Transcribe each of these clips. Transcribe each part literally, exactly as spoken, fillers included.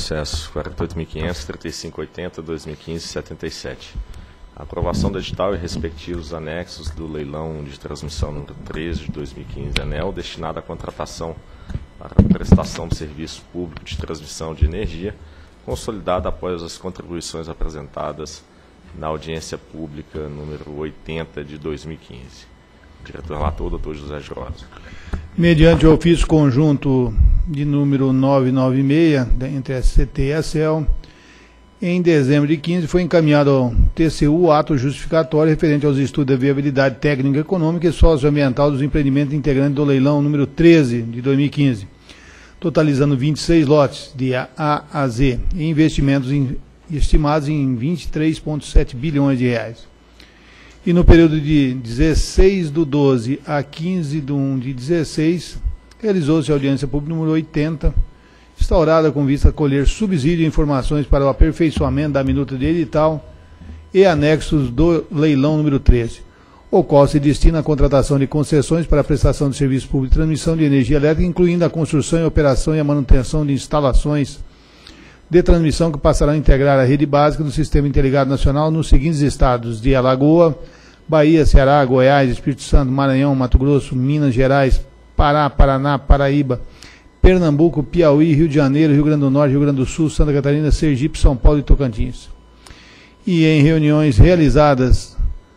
processo quarenta e oito mil quinhentos, trinta e cinco oitenta, dois mil e quinze, setenta e sete. A aprovação do edital e respectivos anexos do leilão de transmissão número treze de dois mil e quinze, ANEEL, destinado à contratação para a prestação de serviço público de transmissão de energia, consolidada após as contribuições apresentadas na audiência pública número oitenta de dois mil e quinze. Diretor relator, doutor José Girosa. Mediante o ofício conjunto de número novecentos e noventa e seis, entre a S C T e a ACEL, em dezembro de quinze foi encaminhado ao T C U o ato justificatório referente aos estudos da viabilidade técnica, econômica e socioambiental dos empreendimentos integrantes do leilão número treze de dois mil e quinze, totalizando vinte e seis lotes de A a Z e investimentos em, estimados em vinte e três vírgula sete bilhões de reais. E no período de dezesseis do doze a quinze do um de dezesseis, realizou-se a audiência pública número oitenta, instaurada com vista a colher subsídio e informações para o aperfeiçoamento da minuta de edital e anexos do leilão número treze, o qual se destina à contratação de concessões para a prestação de serviço público de transmissão de energia elétrica, incluindo a construção e operação e a manutenção de instalações de transmissão que passarão a integrar a rede básica do Sistema Interligado Nacional nos seguintes estados de Alagoas, Bahia, Ceará, Goiás, Espírito Santo, Maranhão, Mato Grosso, Minas Gerais, Pará, Paraná, Paraíba, Pernambuco, Piauí, Rio de Janeiro, Rio Grande do Norte, Rio Grande do Sul, Santa Catarina, Sergipe, São Paulo e Tocantins. E em reuniões realizadas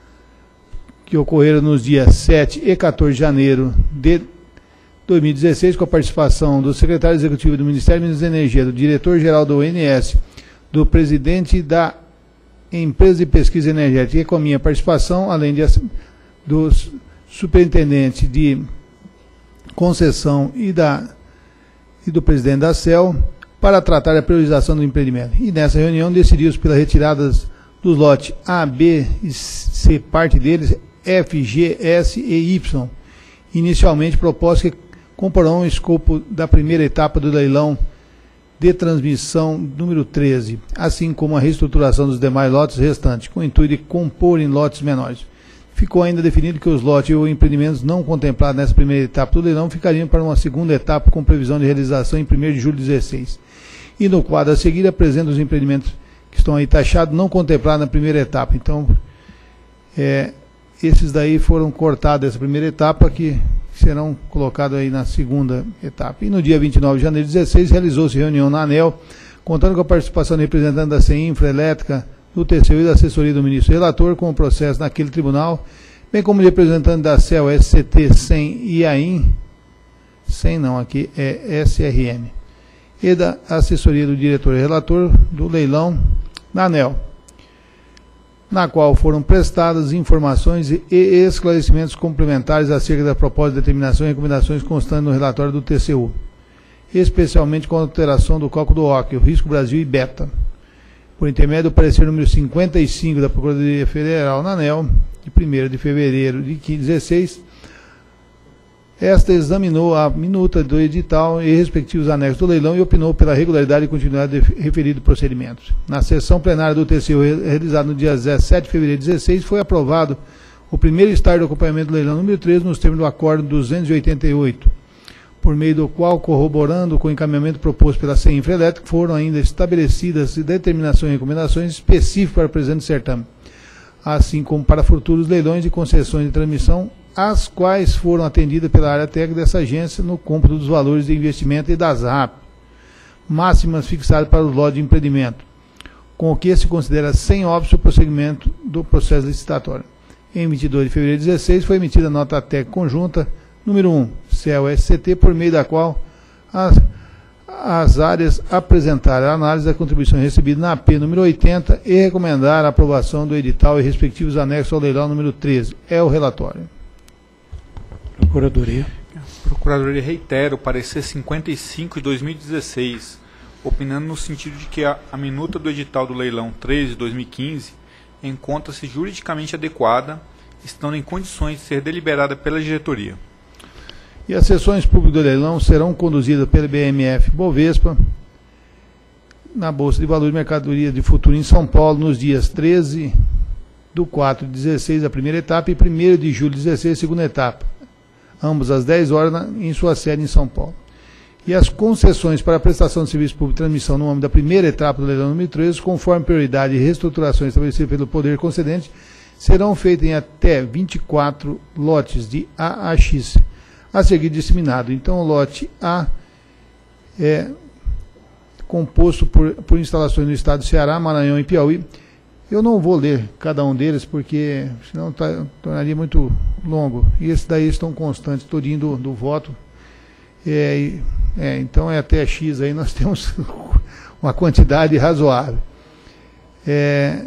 que ocorreram nos dias sete e quatorze de janeiro de dois mil e dezesseis, com a participação do secretário executivo do Ministério de Minas e Energia, do diretor-geral do O N S, do presidente da Empresa de Pesquisa Energética e com a minha participação, além de, do superintendente de concessão e, da, e do presidente da ACEL, para tratar a priorização do empreendimento. E nessa reunião decidiu-se pela retirada dos lotes A, B e C, parte deles, F, G, S e Y, inicialmente propostos que comporão o escopo da primeira etapa do leilão de transmissão número treze, assim como a reestruturação dos demais lotes restantes, com o intuito de compor em lotes menores. Ficou ainda definido que os lotes ou empreendimentos não contemplados nessa primeira etapa do leilão ficariam para uma segunda etapa com previsão de realização em primeiro de julho de dezesseis. E no quadro a seguir apresenta os empreendimentos que estão aí taxados, não contemplados na primeira etapa. Então, é, esses daí foram cortados dessa primeira etapa, que serão colocados aí na segunda etapa. E no dia vinte e nove de janeiro de dezesseis, realizou-se reunião na ANEEL, contando com a participação de representantes da CEINFRA Elétrica, do T C U e da assessoria do ministro relator, com o processo naquele tribunal, bem como de representantes da ACEL, S C T, SEM e AIN, SEM não, aqui é S R M, e da assessoria do diretor relator do leilão na ANEEL, na qual foram prestadas informações e esclarecimentos complementares acerca da proposta de determinação e recomendações constantes no relatório do T C U, especialmente com a alteração do cálculo do O C, o Risco Brasil e Beta, por intermédio do parecer número cinquenta e cinco da Procuradoria Federal na ANEEL, de primeiro de fevereiro de dezesseis, esta examinou a minuta do edital e respectivos anexos do leilão e opinou pela regularidade e continuidade de referido procedimento. Na sessão plenária do T C U, realizada no dia dezessete de fevereiro de dezesseis, foi aprovado o primeiro estágio do acompanhamento do leilão número treze nos termos do acordo duzentos e oitenta e oito, por meio do qual, corroborando com o encaminhamento proposto pela CEINFRA Elétrica, foram ainda estabelecidas determinações e recomendações específicas para o presente certame, assim como para futuros leilões de concessões de transmissão, as quais foram atendidas pela área técnica dessa agência no cômputo dos valores de investimento e das R A P, máximas fixadas para os lotes de empreendimento, com o que se considera sem óbice o prosseguimento do processo licitatório. Em vinte e dois de fevereiro de dezesseis foi emitida a nota técnica conjunta número um, C E L S C T, por meio da qual as, as áreas apresentaram a análise da contribuição recebida na A P número oitenta e recomendaram a aprovação do edital e respectivos anexos ao leilão número treze. É o relatório. Procuradoria. A Procuradoria reitera o parecer cinquenta e cinco de dois mil e dezesseis, opinando no sentido de que a, a minuta do edital do leilão treze de dois mil e quinze encontra-se juridicamente adequada, estando em condições de ser deliberada pela diretoria. E as sessões públicas do leilão serão conduzidas pela B M F Bovespa, na Bolsa de Valores e Mercadoria de Futuro em São Paulo, nos dias treze do quatro de dezesseis, a primeira etapa, e primeiro de julho de dezesseis, a segunda etapa, ambos às dez horas, na, em sua sede em São Paulo. e as concessões para a prestação de serviço público de transmissão no âmbito da primeira etapa do leilão número treze, conforme prioridade e reestruturação estabelecida pelo poder concedente, serão feitas em até vinte e quatro lotes de A a X, a seguir disseminado. Então, o lote A é composto por, por instalações no estado do Ceará, Maranhão e Piauí. Eu não vou ler cada um deles, porque senão tá, tornaria muito longo. E esses daí estão constantes, todinho do, do voto. É, é, então, é até X aí, nós temos uma quantidade razoável. É,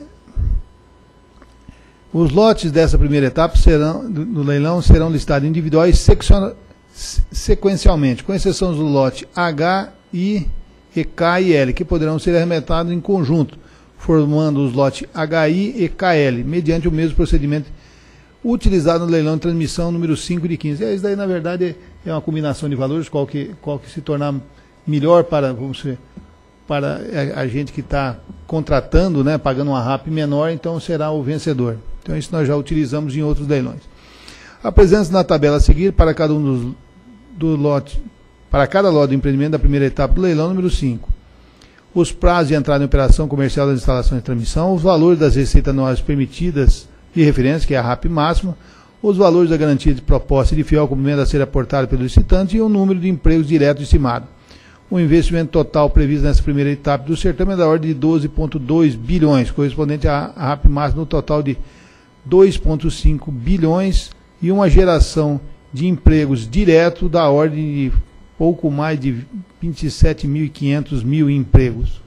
os lotes dessa primeira etapa serão, do, do leilão serão listados individuais sequencialmente, com exceção do lote H, I, E, K e L, que poderão ser arremetados em conjunto, formando os lotes H I e K L, mediante o mesmo procedimento utilizado no leilão de transmissão número cinco de quinze. Isso daí, na verdade, é uma combinação de valores, qual que, qual que se tornar melhor para, vamos dizer, para a, a gente que está contratando, né, pagando uma R A P menor, então será o vencedor. Então, isso nós já utilizamos em outros leilões. A presença na tabela a seguir para cada um dos do lote, para cada lote do empreendimento da primeira etapa do leilão número cinco. Os prazos de entrada em operação comercial das instalações de transmissão, os valores das receitas anuais permitidas de referência, que é a R A P máxima, os valores da garantia de proposta e de fiel cumprimento a ser aportada pelo licitante e o número de empregos diretos estimado. O investimento total previsto nessa primeira etapa do certame é da ordem de doze vírgula dois bilhões, correspondente à R A P máxima no total de dois vírgula cinco bilhões e uma geração de empregos direto da ordem de pouco mais de vinte e sete mil e quinhentos mil empregos.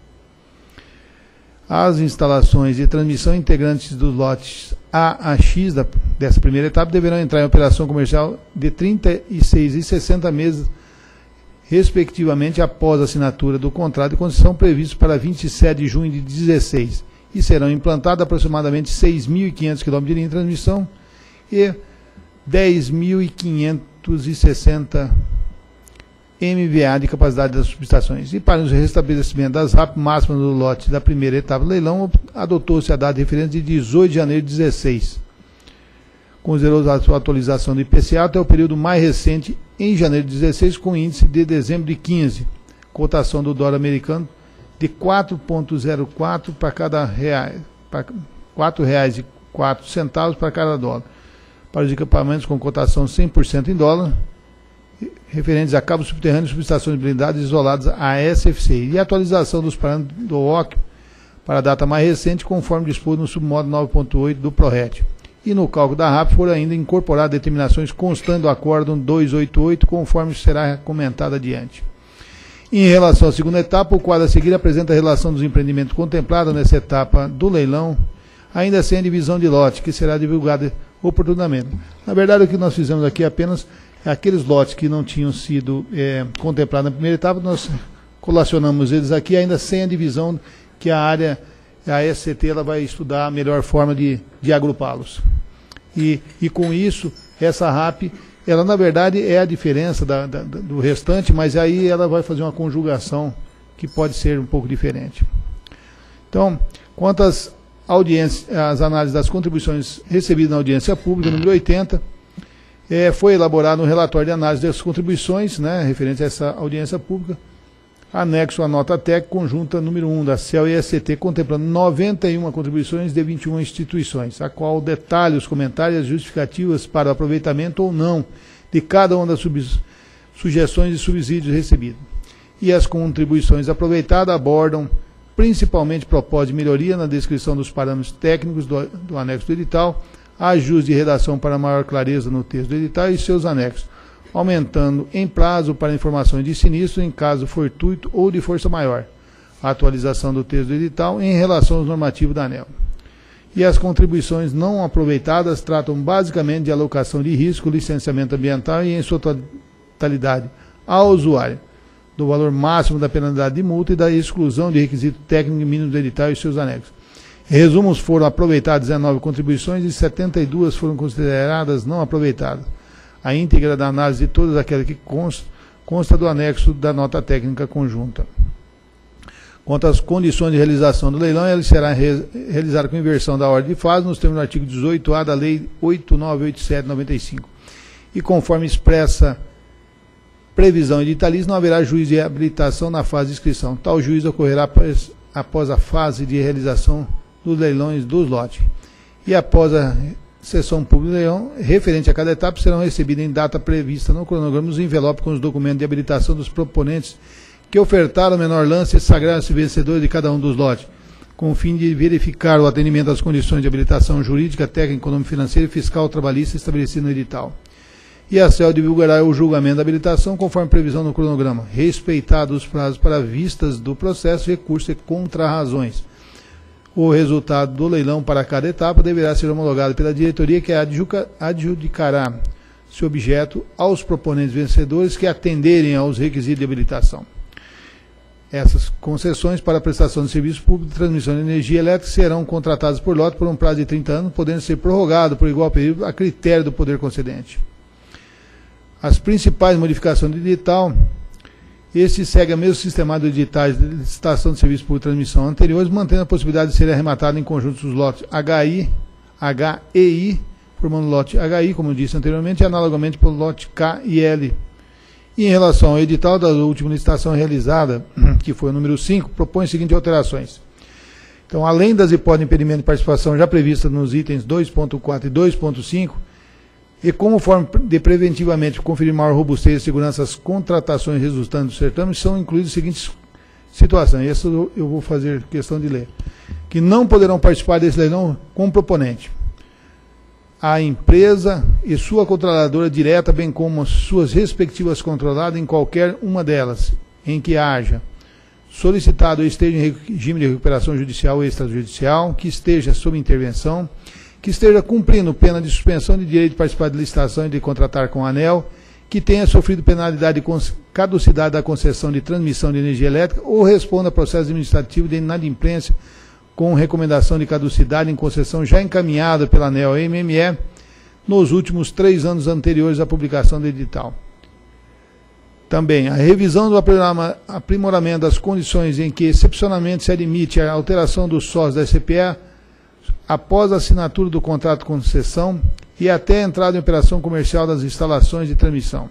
As instalações de transmissão integrantes dos lotes A a X da, dessa primeira etapa deverão entrar em operação comercial de trinta e seis e sessenta meses, respectivamente, após a assinatura do contrato de concessão previsto para vinte e sete de junho de dezesseis, e serão implantados aproximadamente seis mil e quinhentos quilômetros de linha de transmissão e dez mil quinhentos e sessenta M V A de capacidade das subestações. E para o restabelecimento das R A P máximas do lote da primeira etapa do leilão, adotou-se a data de referência de dezoito de janeiro de dezesseis. Considerou a sua atualização do I P C A até o período mais recente, em janeiro de dezesseis, com índice de dezembro de quinze. Cotação do dólar americano de quatro vírgula zero quatro para cada real, para quatro reais e quatro centavos para cada dólar. Para os equipamentos com cotação cem por cento em dólar, referentes a cabos subterrâneos e subestações blindadas isoladas a S F C, e a atualização dos parâmetros do O C para a data mais recente, conforme disposto no submodo nove ponto oito do PRORET. E no cálculo da R A P foram ainda incorporadas determinações constantes do acórdão duzentos e oitenta e oito, conforme será comentado adiante. Em relação à segunda etapa, o quadro a seguir apresenta a relação dos empreendimentos contemplados nessa etapa do leilão, ainda sem a divisão de lote, que será divulgada oportunamente. Na verdade, o que nós fizemos aqui é apenas aqueles lotes que não tinham sido é, contemplados na primeira etapa, nós colacionamos eles aqui, ainda sem a divisão que a área, a S C T, ela vai estudar a melhor forma de, de agrupá-los. E, e com isso, essa R A P, ela na verdade é a diferença da, da, do restante, mas aí ela vai fazer uma conjugação que pode ser um pouco diferente. Então, quanto às audiências, às análises das contribuições recebidas na audiência pública, número oitenta, É, foi elaborado um relatório de análise das contribuições, né, referente a essa audiência pública, anexo à nota técnica conjunta número um da C E L e S C T, contemplando noventa e uma contribuições de vinte e uma instituições, a qual detalha os comentários justificativas para o aproveitamento ou não de cada uma das sugestões e subsídios recebidos. E as contribuições aproveitadas abordam principalmente propósito de melhoria na descrição dos parâmetros técnicos do, do anexo do edital, ajuste de redação para maior clareza no texto do edital e seus anexos, aumentando em prazo para informações de sinistro em caso fortuito ou de força maior, a atualização do texto do edital em relação aos normativos da ANEEL. E as contribuições não aproveitadas tratam basicamente de alocação de risco, licenciamento ambiental e, em sua totalidade, ao usuário, do valor máximo da penalidade de multa e da exclusão de requisito técnico mínimo do edital e seus anexos. Em resumos, foram aproveitadas dezenove contribuições e setenta e duas foram consideradas não aproveitadas. A íntegra da análise de todas aquelas que consta, consta do anexo da nota técnica conjunta. Quanto às condições de realização do leilão, ele será re, realizado com inversão da ordem de fase nos termos do artigo dezoito A da Lei oito mil novecentos e oitenta e sete de noventa e cinco. E conforme expressa previsão editalista, não haverá juízo de habilitação na fase de inscrição. Tal juízo ocorrerá após, após a fase de realização dos leilões dos lotes. E após a sessão pública de leilão, referente a cada etapa, serão recebidas em data prevista no cronograma os envelopes com os documentos de habilitação dos proponentes que ofertaram o menor lance e sagraram-se vencedores de cada um dos lotes, com o fim de verificar o atendimento às condições de habilitação jurídica, técnica, econômica, financeira e fiscal trabalhista estabelecido no edital. E a C E L divulgará o julgamento da habilitação conforme previsão no cronograma, respeitados os prazos para vistas do processo, recurso e contrarrazões. O resultado do leilão para cada etapa deverá ser homologado pela diretoria, que adjudicará seu objeto aos proponentes vencedores que atenderem aos requisitos de habilitação. Essas concessões para a prestação de serviço público de transmissão de energia elétrica serão contratadas por lote por um prazo de trinta anos, podendo ser prorrogado por igual período a critério do poder concedente. As principais modificações do edital: este segue a mesma sistema de editais de licitação de serviço público de transmissão anteriores, mantendo a possibilidade de ser arrematado em conjunto os lotes H I, H e I, formando o lote H I, como eu disse anteriormente, e analogamente pelo lote K e L. E em relação ao edital da última licitação realizada, que foi o número cinco, propõe as seguintes alterações. Então, além das hipóteses de impedimento de participação já previstas nos itens dois ponto quatro e dois ponto cinco, e como forma de preventivamente conferir maior robustez e segurança às contratações resultantes do certame, são incluídas as seguintes situações. Essa eu vou fazer questão de ler. Que não poderão participar desse leilão como proponente a empresa e sua controladora direta, bem como suas respectivas controladas em qualquer uma delas, em que haja solicitado ou esteja em regime de recuperação judicial ou extrajudicial, que esteja sob intervenção, que esteja cumprindo pena de suspensão de direito de participar de licitação e de contratar com a ANEEL, que tenha sofrido penalidade de caducidade da concessão de transmissão de energia elétrica ou responda a processo administrativo de inadimplência com recomendação de caducidade em concessão já encaminhada pela ANEEL e M M E nos últimos três anos anteriores à publicação do edital. Também, a revisão do aprimoramento das condições em que excepcionalmente se admite a alteração dos sócios da S P E após a assinatura do contrato de concessão e até a entrada em operação comercial das instalações de transmissão.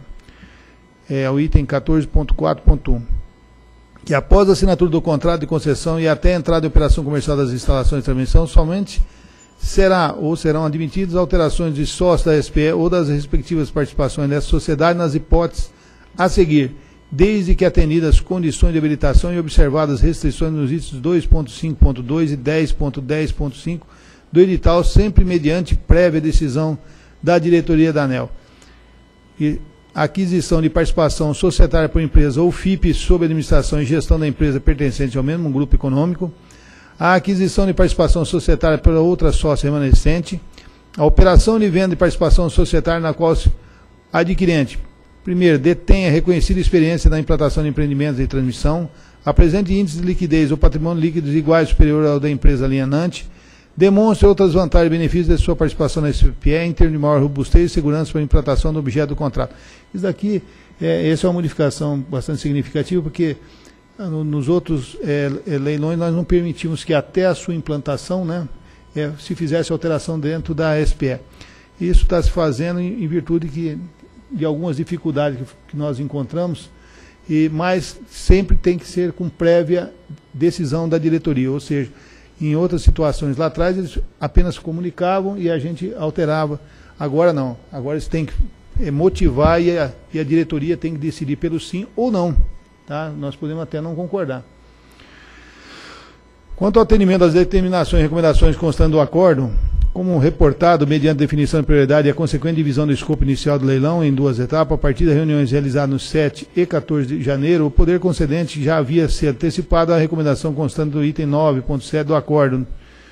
É o item quatorze ponto quatro ponto um. Que após a assinatura do contrato de concessão e até a entrada em operação comercial das instalações de transmissão, somente será ou serão admitidas alterações de sócio da S P E ou das respectivas participações dessa sociedade nas hipóteses a seguir, desde que atendidas as condições de habilitação e observadas restrições nos itens dois ponto cinco ponto dois e dez ponto dez ponto cinco do edital, sempre mediante prévia decisão da diretoria da ANEEL. E aquisição de participação societária por empresa ou F I P sob administração e gestão da empresa pertencente ao mesmo grupo econômico, a aquisição de participação societária pela outra sócia remanescente, a operação de venda de participação societária na qual o adquirente, primeiro, detenha reconhecida experiência na implantação de empreendimentos de transmissão, apresente índice de liquidez ou patrimônio líquido igual ou superior ao da empresa alienante, demonstre outras vantagens e benefícios de sua participação na S P E em termos de maior robustez e segurança para a implantação do objeto do contrato. Isso daqui, é, essa é uma modificação bastante significativa, porque no, nos outros é, leilões nós não permitimos que até a sua implantação, né, é, se fizesse alteração dentro da S P E. Isso está se fazendo em, em virtude que, de algumas dificuldades que, que nós encontramos, e, mas sempre tem que ser com prévia decisão da diretoria, ou seja, em outras situações lá atrás eles apenas comunicavam e a gente alterava. Agora não, agora eles têm que é, motivar e a, e a diretoria tem que decidir pelo sim ou não. Tá? Nós podemos até não concordar. Quanto ao atendimento das determinações e recomendações constantes do acordo, como reportado mediante definição de prioridade e a consequente divisão do escopo inicial do leilão em duas etapas, a partir das reuniões realizadas no sete e quatorze de janeiro, o poder concedente já havia se antecipado à recomendação constante do item nove ponto sete do acordo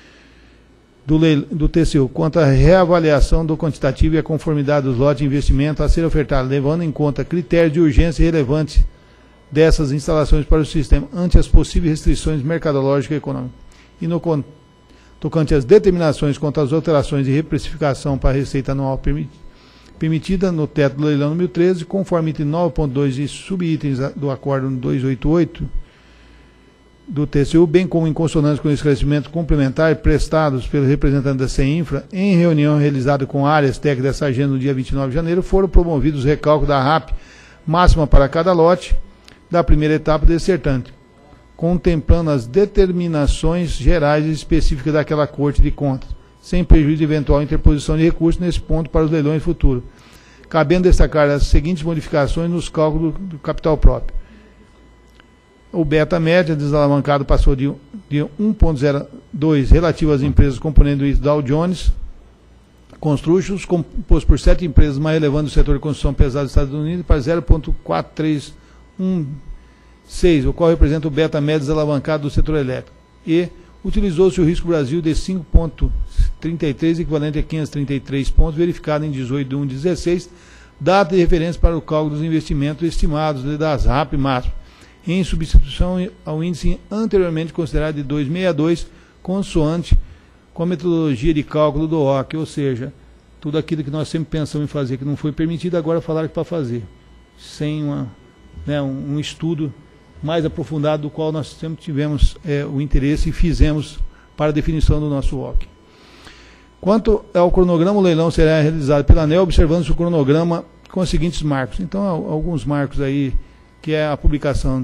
do, do T C U, quanto à reavaliação do quantitativo e a conformidade dos lotes de investimento a ser ofertado, levando em conta critérios de urgência relevantes dessas instalações para o sistema, ante as possíveis restrições mercadológicas e econômicas. E no tocante às determinações quanto às alterações de reprecificação para a receita anual permitida no teto do leilão número treze, conforme item nove ponto dois e subitens do acordo duzentos e oitenta e oito do T C U, bem como em consonância com o esclarecimento complementar prestados pelo representante da CEINFRA, em reunião realizada com áreas técnicas dessa agenda no dia vinte e nove de janeiro, foram promovidos os recálculos da R A P máxima para cada lote da primeira etapa desse certame, contemplando as determinações gerais e específicas daquela Corte de Contas, sem prejuízo de eventual interposição de recursos nesse ponto para os leilões futuros, cabendo destacar as seguintes modificações nos cálculos do capital próprio. O beta média desalavancado passou de, de um ponto zero dois relativo às empresas componentes do índice Dow Jones Construction, composto por sete empresas mais relevantes do setor de construção pesada dos Estados Unidos, para zero ponto quatro três um seis, o qual representa o beta médio desalavancado do setor elétrico. E utilizou-se o risco Brasil de cinco ponto trinta e três, equivalente a quinhentos e trinta e três pontos, verificado em dezoito de um de dezesseis, data de referência para o cálculo dos investimentos estimados das R A P máximo, em substituição ao índice anteriormente considerado de duzentos e sessenta e dois, consoante com a metodologia de cálculo do O C, ou seja, tudo aquilo que nós sempre pensamos em fazer que não foi permitido, agora falaram que para fazer, sem uma, né, um, um estudo mais aprofundado do qual nós sempre tivemos é, o interesse e fizemos para a definição do nosso O C. Quanto ao cronograma, o leilão será realizado pela ANEEL, observando-se o cronograma com os seguintes marcos. Então, alguns marcos aí, que é a publicação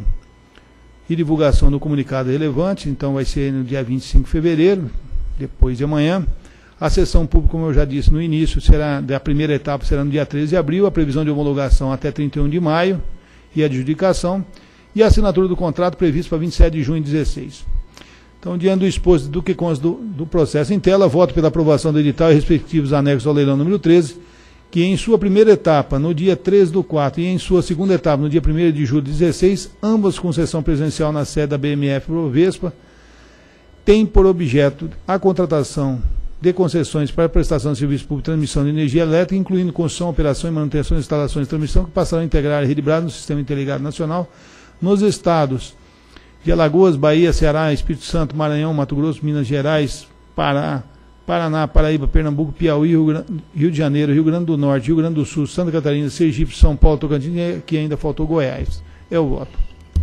e divulgação do comunicado relevante, então vai ser no dia vinte e cinco de fevereiro, depois de amanhã. A sessão pública, como eu já disse no início, será da primeira etapa será no dia treze de abril, a previsão de homologação até trinta e um de maio e a adjudicação, e a assinatura do contrato previsto para vinte e sete de junho de dezesseis. Então, diante do exposto do que consta do, do processo em tela, voto pela aprovação do edital e respectivos anexos ao leilão número treze, que em sua primeira etapa, no dia treze do quatro, e em sua segunda etapa, no dia primeiro de julho de dezesseis, ambas com sessão presencial na sede da B M F Bovespa, tem por objeto a contratação de concessões para a prestação de serviço público de transmissão de energia elétrica, incluindo construção, operação e manutenção de instalações de transmissão, que passarão a integrar a rede Brás no Sistema Interligado Nacional, nos estados de Alagoas, Bahia, Ceará, Espírito Santo, Maranhão, Mato Grosso, Minas Gerais, Pará, Paraná, Paraíba, Pernambuco, Piauí, Rio, Gran... Rio de Janeiro, Rio Grande do Norte, Rio Grande do Sul, Santa Catarina, Sergipe, São Paulo, Tocantins, que ainda faltou Goiás. É o voto.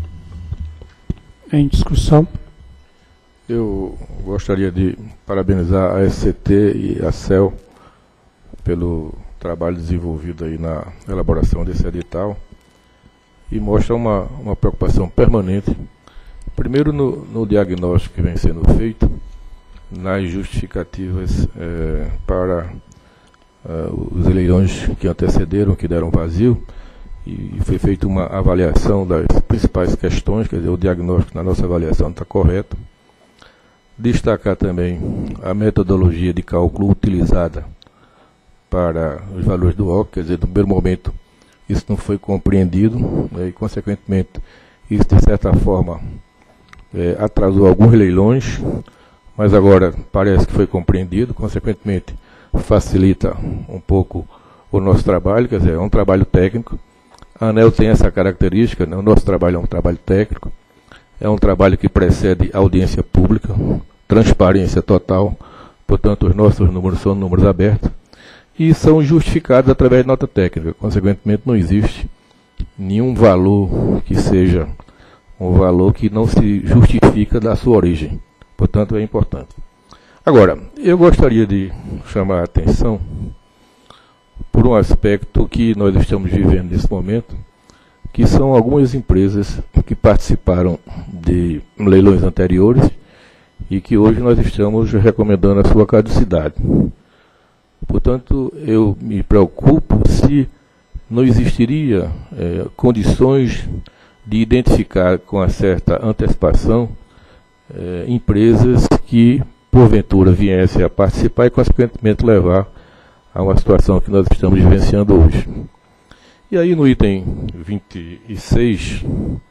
Em discussão. Eu gostaria de parabenizar a S C T e a C E L pelo trabalho desenvolvido aí na elaboração desse edital, e mostra uma, uma preocupação permanente, primeiro no, no diagnóstico que vem sendo feito, nas justificativas eh, para uh, os leilões que antecederam, que deram vazio, e foi feita uma avaliação das principais questões, quer dizer, o diagnóstico na nossa avaliação está correto. Destacar também a metodologia de cálculo utilizada para os valores do O C, quer dizer, no primeiro momento isso não foi compreendido, né, e consequentemente isso de certa forma é, atrasou alguns leilões, mas agora parece que foi compreendido, consequentemente facilita um pouco o nosso trabalho, quer dizer, é um trabalho técnico. A ANEEL tem essa característica, né, o nosso trabalho é um trabalho técnico, é um trabalho que precede audiência pública, transparência total, portanto os nossos números são números abertos, e são justificados através de nota técnica, consequentemente não existe nenhum valor que seja um valor que não se justifica da sua origem, portanto é importante. Agora, eu gostaria de chamar a atenção por um aspecto que nós estamos vivendo nesse momento, que são algumas empresas que participaram de leilões anteriores e que hoje nós estamos recomendando a sua caducidade. Portanto, eu me preocupo se não existiria é, condições de identificar com uma certa antecipação é, empresas que, porventura, viessem a participar e, consequentemente, levar a uma situação que nós estamos vivenciando hoje. E aí, no item vinte e seis,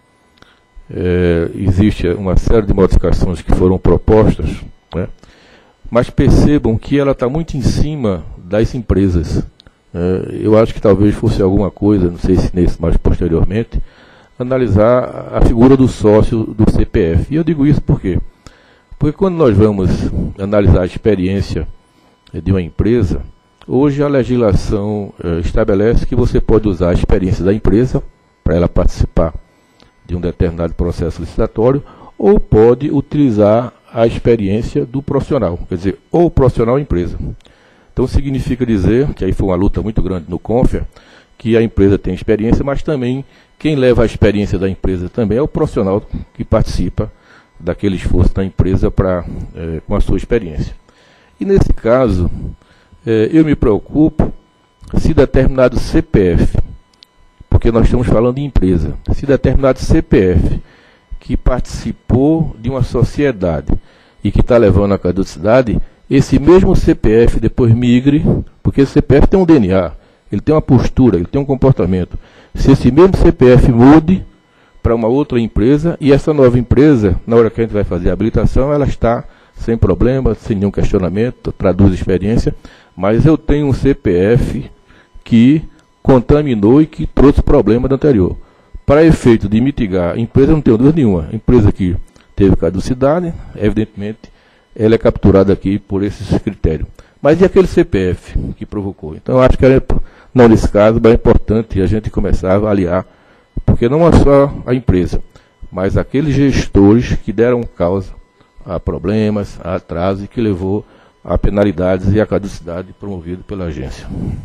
é, existe uma série de modificações que foram propostas, né? Mas percebam que ela está muito em cima das empresas. É, eu acho que talvez fosse alguma coisa, não sei se nesse, mas posteriormente, analisar a figura do sócio do C P F. E eu digo isso por quê? Porque quando nós vamos analisar a experiência de uma empresa, hoje a legislação eh, estabelece que você pode usar a experiência da empresa para ela participar de um determinado processo licitatório, ou pode utilizar a experiência do profissional, quer dizer, ou profissional ou empresa. Então significa dizer, que aí foi uma luta muito grande no CONFER, que a empresa tem experiência, mas também quem leva a experiência da empresa também é o profissional que participa daquele esforço da empresa pra, é, com a sua experiência. E nesse caso, é, eu me preocupo se determinado C P F, porque nós estamos falando de empresa, se determinado C P F que participou de uma sociedade e que está levando a caducidade, esse mesmo C P F depois migre, porque esse C P F tem um D N A, ele tem uma postura, ele tem um comportamento. Se esse mesmo C P F mude para uma outra empresa, e essa nova empresa, na hora que a gente vai fazer a habilitação, ela está sem problema, sem nenhum questionamento, traduz experiência, mas eu tenho um C P F que contaminou e que trouxe problema do anterior. Para efeito de mitigar, a empresa não tem dúvida nenhuma, a empresa que teve caducidade, evidentemente, ela é capturada aqui por esses critérios. Mas e aquele C P F que provocou? Então, eu acho que, era, não nesse caso, mas é importante a gente começar a avaliar, porque não é só a empresa, mas aqueles gestores que deram causa a problemas, a atraso e que levou a penalidades e a caducidade promovida pela agência.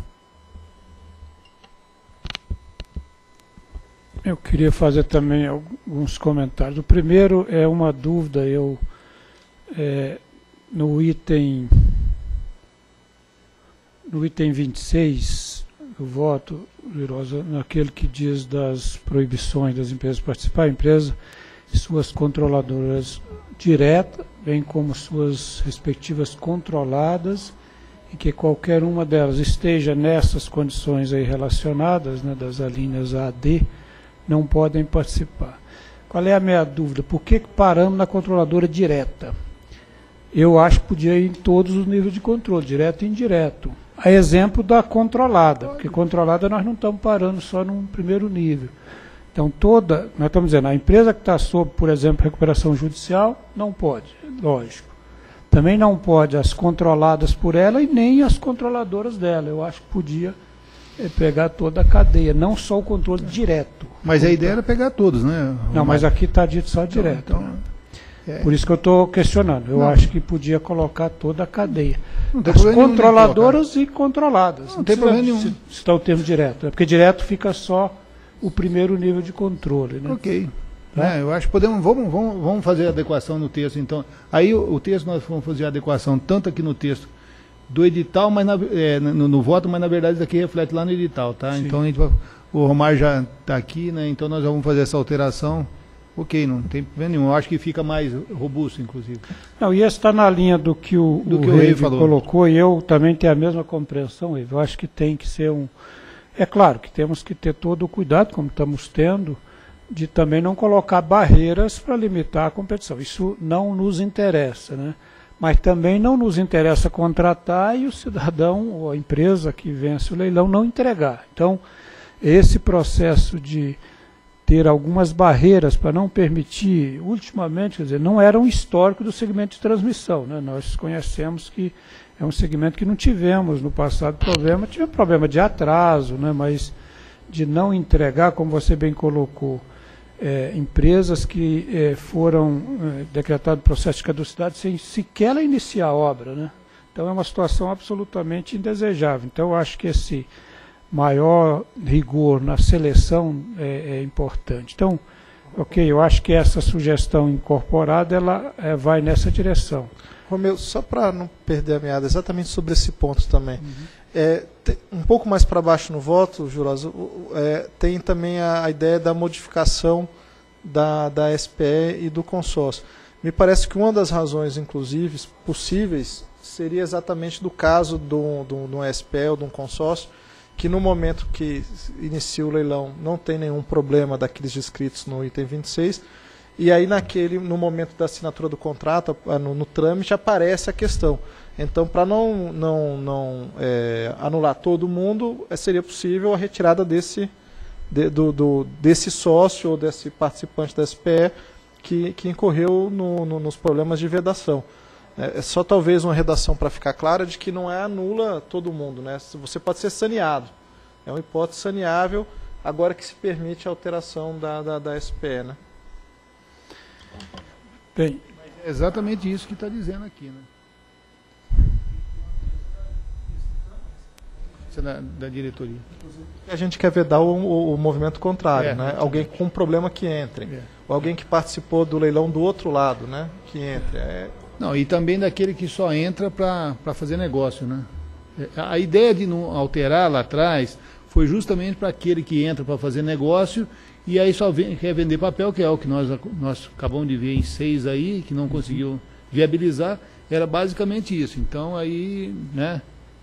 Eu queria fazer também alguns comentários. O primeiro é uma dúvida, eu é, no item no item vinte e seis do voto, Lirosa, naquele que diz das proibições das empresas participar, a empresa e suas controladoras diretas, bem como suas respectivas controladas, e que qualquer uma delas esteja nessas condições aí relacionadas, né, das alíneas A a D, não podem participar. Qual é a minha dúvida? Por que paramos na controladora direta? Eu acho que podia ir em todos os níveis de controle, direto e indireto. A exemplo da controlada, porque controlada nós não estamos parando só num primeiro nível. Então, toda, nós estamos dizendo, a empresa que está sob, por exemplo, recuperação judicial, não pode, lógico. Também não pode as controladas por ela e nem as controladoras dela. Eu acho que podia é, pegar toda a cadeia, não só o controle direto. Mas a ideia era pegar todos, né? Não, mas aqui está dito só direto. Então, né? é. Por isso que eu estou questionando. Eu Não. acho que podia colocar toda a cadeia. Não tem Das problema nenhum em controladoras e controladas. Não, não tem problema nenhum. Se, se está o termo direto. É porque direto fica só o primeiro nível de controle. Né? Ok. Tá? Né, eu acho que podemos, vamos, vamos, vamos fazer a adequação no texto, então. Aí o, o texto nós vamos fazer a adequação tanto aqui no texto do edital, mas na, é, no, no voto, mas na verdade isso aqui reflete lá no edital, tá? Sim. Então a gente vai, o Romar já está aqui, né? Então nós vamos fazer essa alteração. Ok, não tem problema nenhum. Eu acho que fica mais robusto, inclusive. Não, e esse está na linha do que o, Do o que o Rei Reive falou. colocou, e eu também tenho a mesma compreensão, Reive. Eu acho que tem que ser um... É claro que temos que ter todo o cuidado, como estamos tendo, de também não colocar barreiras para limitar a competição. Isso não nos interessa, né? Mas também não nos interessa contratar e o cidadão ou a empresa que vence o leilão não entregar. Então, esse processo de ter algumas barreiras para não permitir, ultimamente, quer dizer, não era um histórico do segmento de transmissão, né? Nós conhecemos que é um segmento que não tivemos no passado problema, tivemos problema de atraso, né? Mas de não entregar, como você bem colocou, é, empresas que é, foram é, decretado processo de caducidade sem sequer iniciar a obra, né? Então é uma situação absolutamente indesejável. Então eu acho que esse maior rigor na seleção é, é importante. Então, ok, eu acho que essa sugestão incorporada ela é, vai nessa direção. Romeu, só para não perder a meada, exatamente sobre esse ponto também. Uhum. É, tem, um pouco mais para baixo no voto, Jurosa, é, tem também a, a ideia da modificação da, da S P E e do consórcio. Me parece que uma das razões, inclusive, possíveis, seria exatamente do caso do, do, do S P E ou de um consórcio, que no momento que inicia o leilão não tem nenhum problema daqueles descritos no item vinte e seis, e aí naquele, no momento da assinatura do contrato, no, no trâmite, aparece a questão. Então, para não, não, não é, anular todo mundo, seria possível a retirada desse, de, do, do, desse sócio ou desse participante da S P E que, que incorreu no, no, nos problemas de vedação. É só talvez uma redação para ficar clara de que não é anula todo mundo, né? Você pode ser saneado. É uma hipótese saneável, agora que se permite a alteração da, da, da S P E, né? Bem, é exatamente isso que está dizendo aqui, né? da, da diretoria. A gente quer vedar o, o, o movimento contrário, É, né? Alguém com problema que entre. É. Ou alguém que participou do leilão do outro lado, né? Que entre. É, Não, e também daquele que só entra para fazer negócio, né? A ideia de não alterar lá atrás foi justamente para aquele que entra para fazer negócio e aí só vem, quer vender papel, que é o que nós, nós acabamos de ver em seis aí, que não conseguiu viabilizar, era basicamente isso. Então aí, né?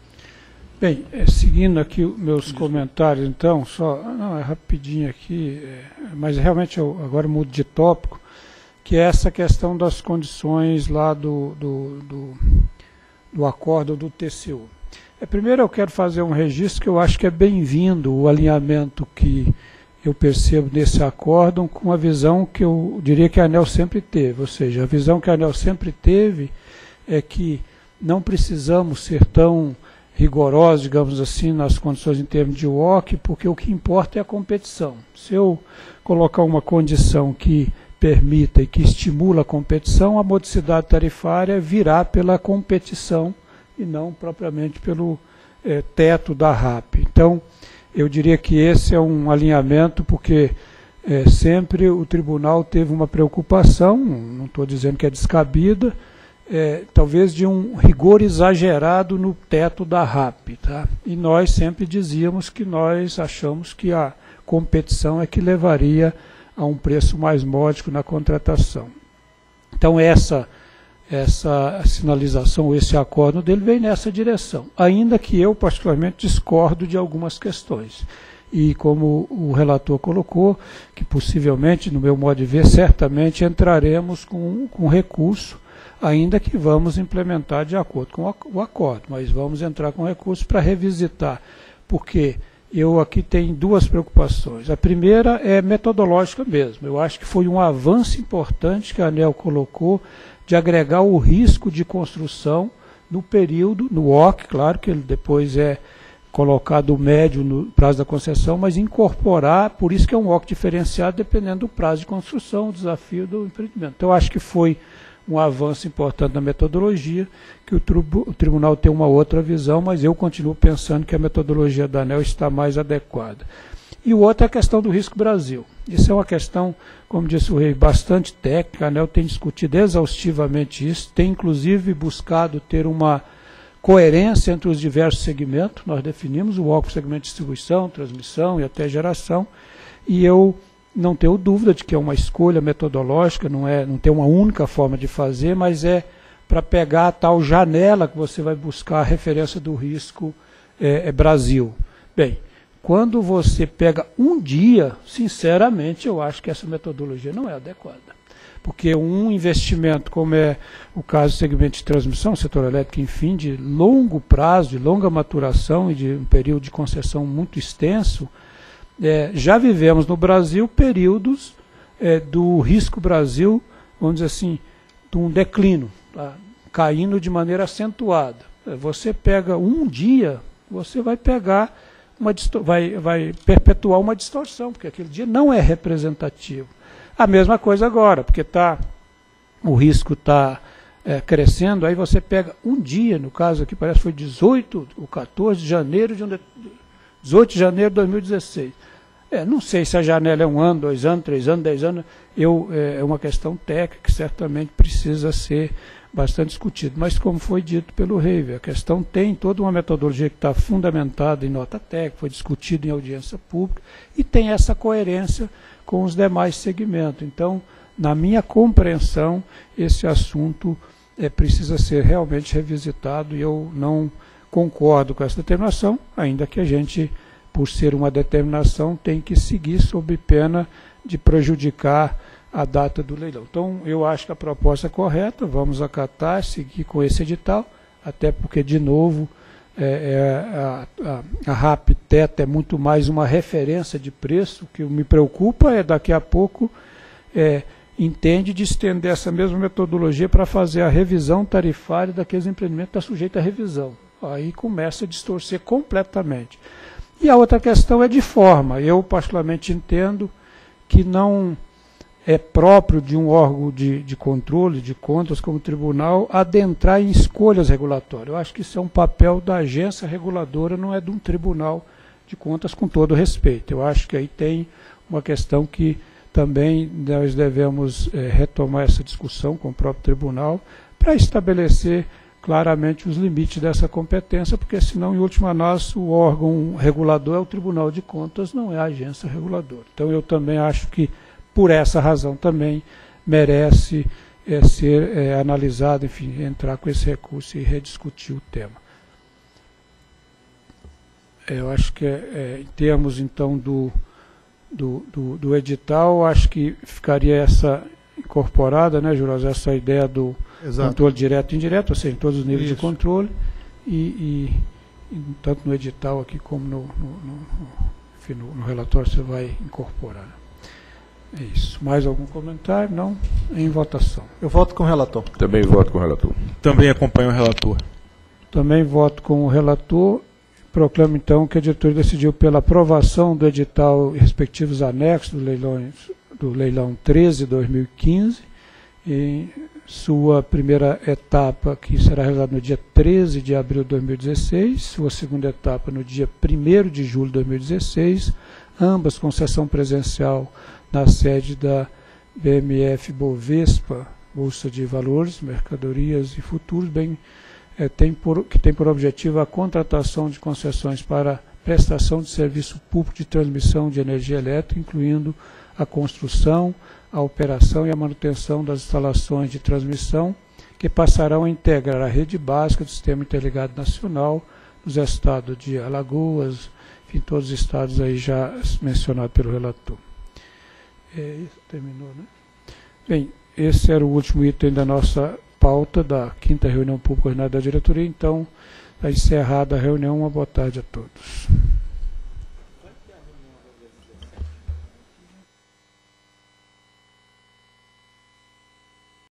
Bem, é, seguindo aqui os meus Desculpa. comentários, então, só, não, é rapidinho aqui, é, mas realmente eu agora mudo de tópico, que é essa questão das condições lá do, do, do, do acordo do T C U. É, primeiro eu quero fazer um registro que eu acho que é bem-vindo o alinhamento que eu percebo nesse acórdão com a visão que eu diria que a ANEEL sempre teve, ou seja, a visão que a ANEEL sempre teve é que não precisamos ser tão rigorosos, digamos assim, nas condições em termos de W O C, porque o que importa é a competição. Se eu colocar uma condição que permita e que estimula a competição, a modicidade tarifária virá pela competição e não propriamente pelo é, teto da R A P. Então, eu diria que esse é um alinhamento, porque é, sempre o tribunal teve uma preocupação, não estou dizendo que é descabida, é, talvez de um rigor exagerado no teto da R A P. Tá? E nós sempre dizíamos que nós achamos que a competição é que levaria a um preço mais módico na contratação. Então essa, essa sinalização, esse acordo dele vem nessa direção, ainda que eu particularmente discordo de algumas questões. E como o relator colocou, que possivelmente, no meu modo de ver, certamente entraremos com, com recurso, ainda que vamos implementar de acordo com o acordo, mas vamos entrar com recurso para revisitar, porque eu aqui tenho duas preocupações. A primeira é metodológica mesmo. Eu acho que foi um avanço importante que a ANEEL colocou de agregar o risco de construção no período, no O C, claro que ele depois é colocado médio no prazo da concessão, mas incorporar, por isso que é um O C diferenciado, dependendo do prazo de construção, o desafio do empreendimento. Então, eu acho que foi um avanço importante na metodologia, que o, tribu, o tribunal tem uma outra visão, mas eu continuo pensando que a metodologia da ANEEL está mais adequada. E o outro é a questão do risco Brasil. Isso é uma questão, como disse o Rei, bastante técnica. A ANEEL tem discutido exaustivamente isso, tem inclusive buscado ter uma coerência entre os diversos segmentos. Nós definimos o O C, segmento de distribuição, transmissão e até geração, e eu não tenho dúvida de que é uma escolha metodológica, não, é, não tem uma única forma de fazer, mas é para pegar a tal janela que você vai buscar a referência do risco é, é Brasil. Bem, quando você pega um dia, sinceramente, eu acho que essa metodologia não é adequada. Porque um investimento, como é o caso do segmento de transmissão, setor elétrico, enfim, de longo prazo, de longa maturação e de um período de concessão muito extenso, É, já vivemos no Brasil períodos é, do risco Brasil, vamos dizer assim, de um declínio, tá? Caindo de maneira acentuada. É, você pega um dia, você vai pegar, uma vai, vai perpetuar uma distorção, porque aquele dia não é representativo. A mesma coisa agora, porque tá, o risco está é, crescendo, aí você pega um dia, no caso aqui parece que foi dezoito ou quatorze de janeiro de um, dezoito de janeiro de dois mil e dezesseis. É, não sei se a janela é um ano, dois anos, três anos, dez anos, eu, é, é uma questão técnica que certamente precisa ser bastante discutida. Mas como foi dito pelo Rei, a questão tem toda uma metodologia que está fundamentada em nota técnica, foi discutida em audiência pública, e tem essa coerência com os demais segmentos. Então, na minha compreensão, esse assunto é, precisa ser realmente revisitado, e eu não concordo com essa determinação, ainda que a gente, por ser uma determinação, tem que seguir sob pena de prejudicar a data do leilão. Então, eu acho que a proposta é correta, vamos acatar, seguir com esse edital, até porque, de novo, é, é, a, a, a R A P Teto é muito mais uma referência de preço. O que me preocupa é, daqui a pouco, é, entende de estender essa mesma metodologia para fazer a revisão tarifária daqueles empreendimentos que estão sujeitos à revisão. Aí começa a distorcer completamente. E a outra questão é de forma. Eu, particularmente, entendo que não é próprio de um órgão de, de controle de contas como tribunal adentrar em escolhas regulatórias. Eu acho que isso é um papel da agência reguladora, não é de um tribunal de contas, com todo respeito. Eu acho que aí tem uma questão que também nós devemos é, retomar essa discussão com o próprio tribunal para estabelecer claramente os limites dessa competência, porque senão, em última análise, o órgão regulador é o Tribunal de Contas, não é a agência reguladora. Então eu também acho que, por essa razão também, merece é, ser é, analisado, enfim, entrar com esse recurso e rediscutir o tema. Eu acho que, é, em termos, então, do, do, do, do edital, acho que ficaria essa incorporada, né, Jurosa, essa ideia do Exato. Controle direto e indireto, ou seja, em todos os níveis Isso. de controle, e, e, e tanto no edital aqui como no, no, no, enfim, no, no relatório você vai incorporar. É isso. Mais algum comentário? Não? Em votação. Eu voto com o relator. Também voto com o relator. Também acompanho o relator. Também voto com o relator. Proclamo, então, que a diretoria decidiu pela aprovação do edital e respectivos anexos do leilão, do leilão treze de dois mil e quinze, em sua primeira etapa, que será realizada no dia treze de abril de dois mil e dezesseis, sua segunda etapa no dia primeiro de julho de dois mil e dezesseis, ambas com sessão presencial na sede da B M F Bovespa, Bolsa de Valores, Mercadorias e Futuros, bem É, tem por, que tem por objetivo a contratação de concessões para prestação de serviço público de transmissão de energia elétrica, incluindo a construção, a operação e a manutenção das instalações de transmissão, que passarão a integrar a rede básica do Sistema Interligado Nacional dos estados de Alagoas, enfim, todos os estados aí já mencionados pelo relator. É, isso terminou, né? Bem, esse era o último item da nossa pauta da quinta reunião pública ordinária da diretoria. Então, está encerrada a reunião. Uma boa tarde a todos.